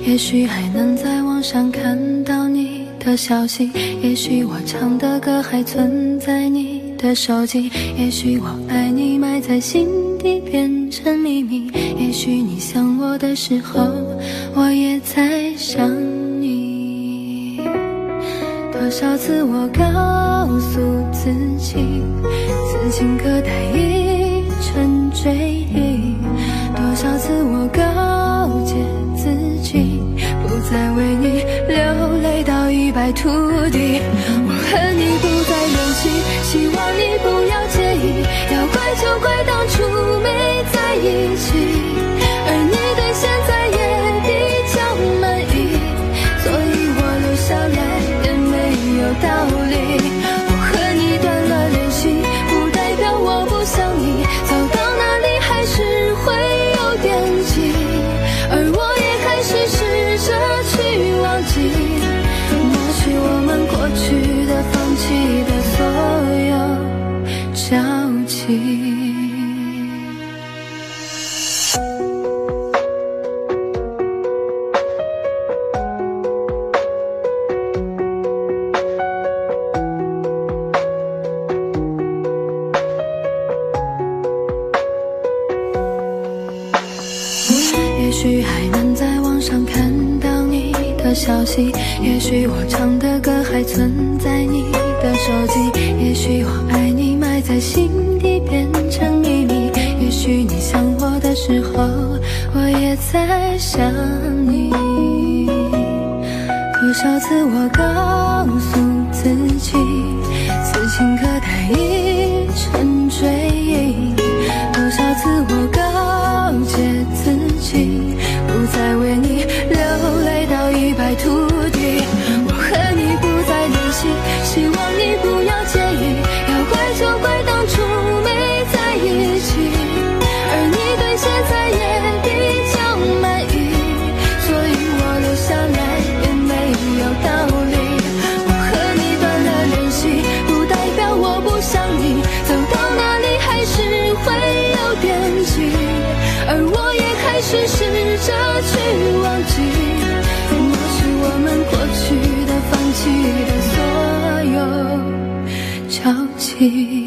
也许还能在网上看到你的消息，也许我唱的歌还存在你的手机，也许我爱你埋在心底变成秘密，也许你想我的时候，我也在想你。多少次我告诉自己，此情可待已成追忆，多少次我告诫自己，不再为你流泪到一败涂地。我和你不再联系，希望你不要介意，要怪就怪当初没在一起，而你对现在也比较满意，所以我留下来也没有道理。我和你断了联系，不代表我不想你，走到哪里还是会有惦记，而我也开始试着去忘记，抹去我们过去的放弃的所有交集。也许还能在网上看到你的消息，也许我唱的歌还存在你的手机，也许我爱你埋在心底变成秘密，也许你想我的时候，我也在想你。多少次我告诉自己，此情可待已成追忆，多少次我告诫自己，不再为你流泪到一败涂地。我和你不再联系，希望你不要介意，要怪就怪当初没在一起，而你对现在也比较满意，所以我留下来也没有道理。我和你断了联系，不代表我不想你，走到哪里还是会有惦记，而我也开始试着去忘记，抹去我们过去的放弃的所有交集。